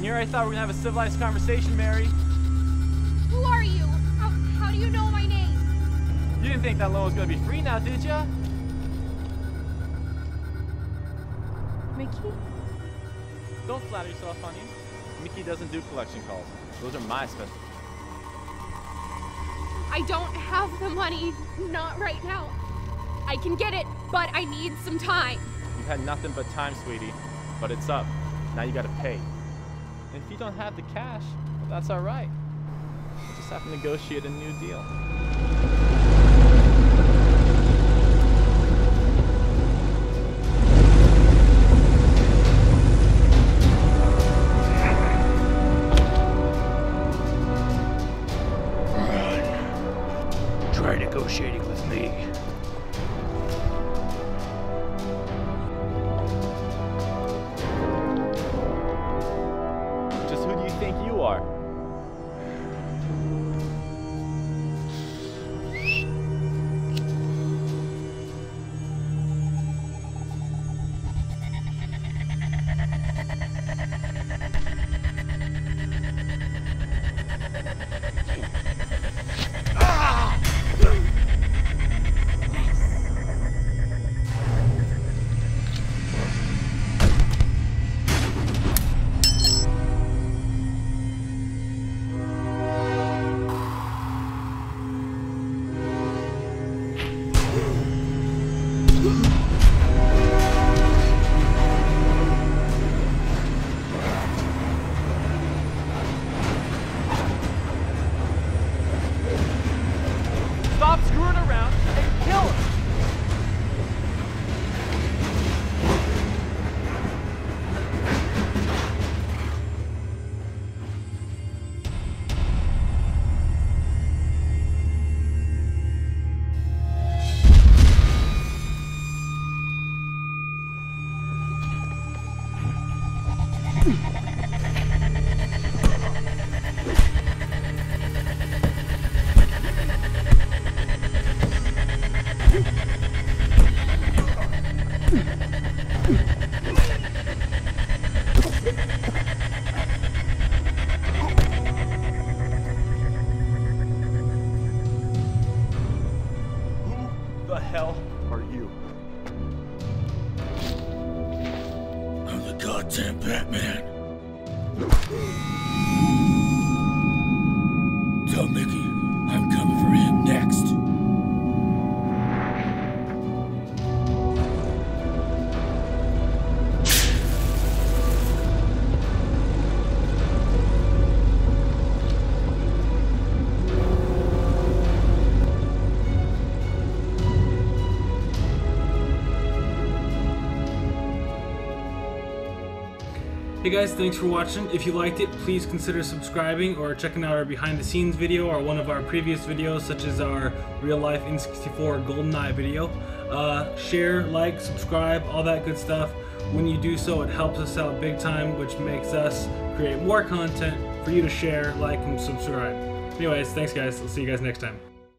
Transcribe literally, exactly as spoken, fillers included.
here? I thought we were gonna have a civilized conversation, Mary. Who are you? How, how do you know my name? You didn't think that loan was gonna be free now, did ya? Mickey? Don't flatter yourself, honey. Mickey doesn't do collection calls. Those are my specialty. I don't have the money. Not right now. I can get it, but I need some time. You've had nothing but time, sweetie. But it's up. Now you gotta pay. And if you don't have the cash, well, that's alright. We'll just have to negotiate a new deal. Try negotiating with me. Just who do you think you are? Stop screwing around and kill him! Who the hell are you? I'm the goddamn Batman. Tell Mickey I'm coming for him next. Hey guys, thanks for watching. If you liked it, please consider subscribing or checking out our behind the scenes video or one of our previous videos such as our real life N sixty-four GoldenEye video. Uh, share, like, subscribe, all that good stuff. When you do so, it helps us out big time, which makes us create more content for you to share, like, and subscribe. Anyways, thanks guys. I'll see you guys next time.